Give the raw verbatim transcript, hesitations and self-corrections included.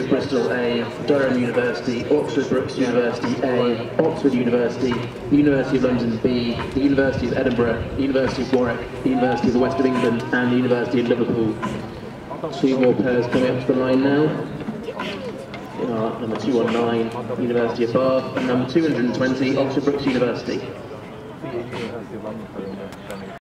of Bristol A, Durham University, Oxford Brookes University A, Oxford University, the University of London B, the University of Edinburgh, the University of Warwick, the University of the West of England, and the University of Liverpool. Two more pairs coming up to the line now. Uh, number two one nine, University of Bath, and number two hundred twenty, Oxford Brookes University.